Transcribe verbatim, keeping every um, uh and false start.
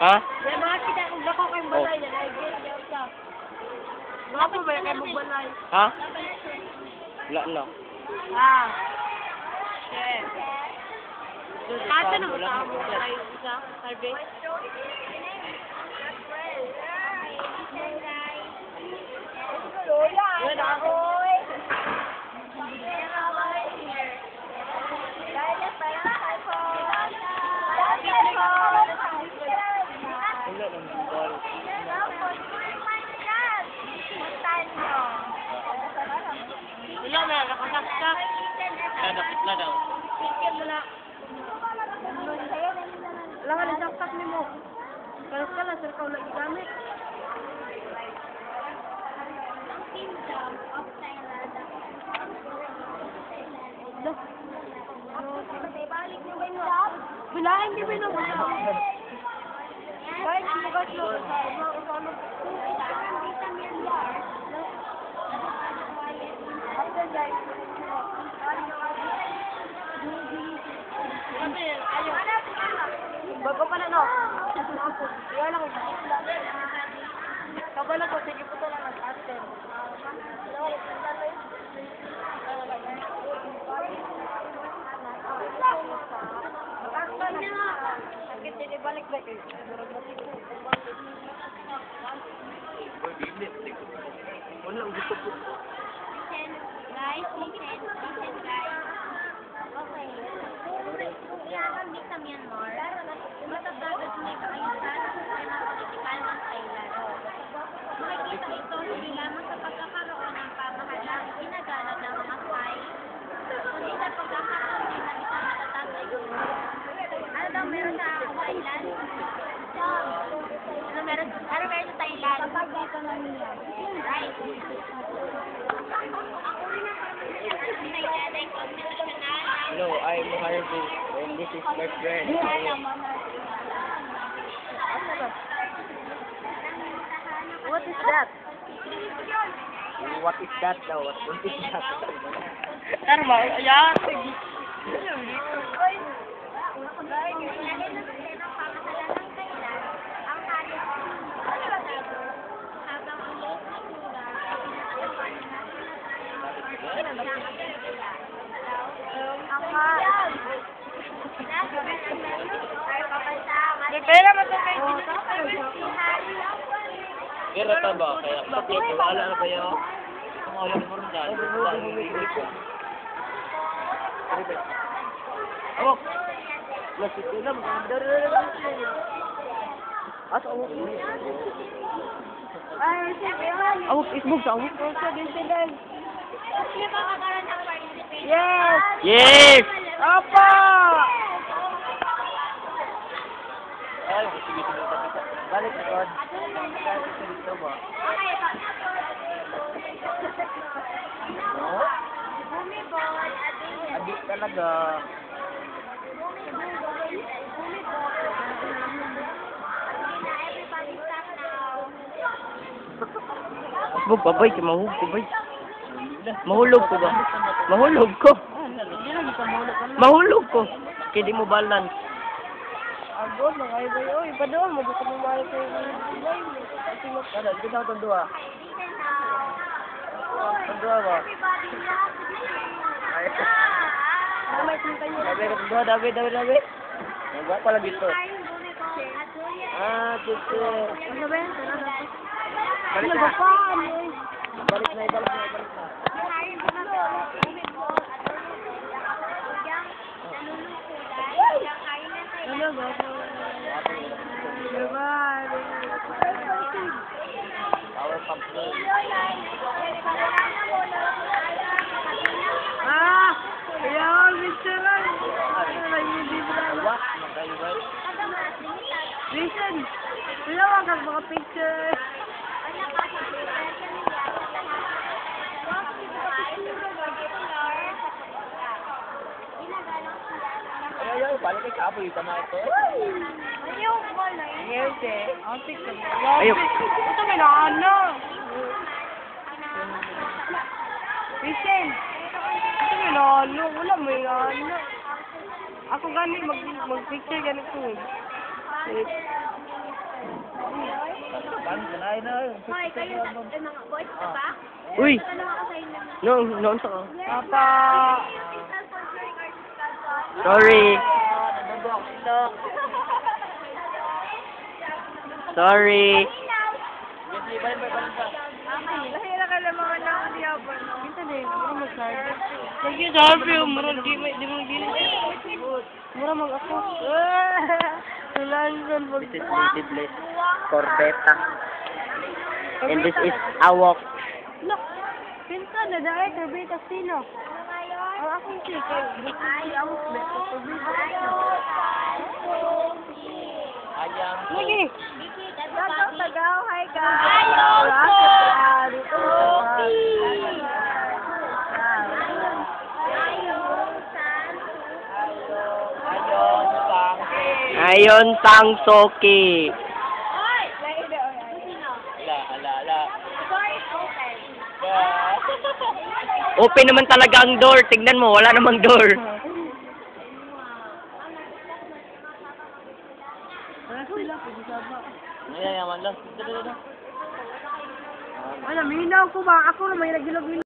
Ha? Kaya mga kita kung dako kayong balay na nag-get ka. Mga po ba kayo magbalay? Ha? Wala na. Ah. Shit. Kasi naman sa mo balay isa, Harvey? Yun ako. Wala lang yung balik. Wala na, nakasaksak. Nadakit na daw. Sikit mo na. Wala ka na saksak ni mo. Kalas ka lang, sir, ka wala gigamit. Wala, hindi ba na wala? Kahit hindi ka sila kasama. After guys, bago pa na, no? Iyan ako. Kabala ko, sige po ito lang nag-asten. Sakit din ibalik ba eh? Wala, gusto po. Guys, listen, listen guys. Okay. Kung mix sa Myanmar, matatagat may kaayusan ay mga politikal ng Thailand. Makikita ito hindi lamang sa pagkakaroon ng pamahalang ginagalang ng mga Thai, kundi sa pagkakaroon din ng isang matatag na grupo. Ano daw meron sa Thailand? Ano meron, ano meron sa Thailand? Kapag dito na niya. Right. Hello, I'm Harvey, and this is my friend. What is that? What is that daw? What is that? Ano ba? Ayan. Pera mo ito kayo. Pera ta ba? Kaya pati wala na kayo. Ang wala mo rin dahil. Awak. Lasik ko lang. Asa awak. Ay, sige. Awak isbog sa awak. Sa dinsilan. Sino ba kakaroon ng participation? Yes. Yes! Apa? Ay, sige sige tapos. Balik na kon. Balik sa dito ba? Oh? Bumibol, ading. Adik talaga. Everybody stop now. Isbog pa bay, mahulog ko bay. Mahulog ko ba? Mahulog ko. Mahulog ko. Kaya di mo balance. Agod, nakaiba yun. Iba doon, mag-gusto mo mahal ko yung Ano, ito na itong dua. Itong dua ba? Ay. Mamay kong kayo. Dabi, itong dua, dabi, dabi, dabi. Nagwa pala dito. Ah, tito. Ano ba yan? Balik Ano na. ba pa? Balik na, balik na, balik na. Ano ba? Diba? Power pump na. Ah! Kaya ako, Mister Lang. Hindi ba? Awa, magayugan. Listen! Wala wag ang mga picture. Ay, ay, balik kay kapoy, tama ito. Ayaw ko na yun. Ngayon, te. Ang picture. Ayok. Ito may naano. Listen! Ito may naano. Wala may naano. Ako gani mag mag-picture ganito. Eh. Paano sanayin na? Hoy, kayo sa eh, mga boys ka ba? Uy! Tanong ako sa inyo. No, noon sa ka. Papa. Sorry. Nabubok sila. Sorry. Hindi, balik, balik, balik ka. Lahira ka lang mga lang ang diabon. Minta na yun. Mura mag-sarve. Lagi sarve yung mura. Di mo, di mo, di mo. Mura mag-ako. Nalansan mo. This is native place. Corbeta. And this is Awok. Look. Pinta na dahil. Corbeta sino? Ang aking sige. Buti ang beto. Corbeta. Ayam. Lagi. Tagaw, tagaw. Hi, guys. Ayaw, Dito. Ayon, sang. Ayon sang Soki. Ala, ala, ala. Open naman talaga ang door. Tignan mo, wala namang door. Wala sila. Pag-isaba. Ayan, yaman lang. Dito, dito, dito. Alam, minaw ko ba? Ako na may nagilog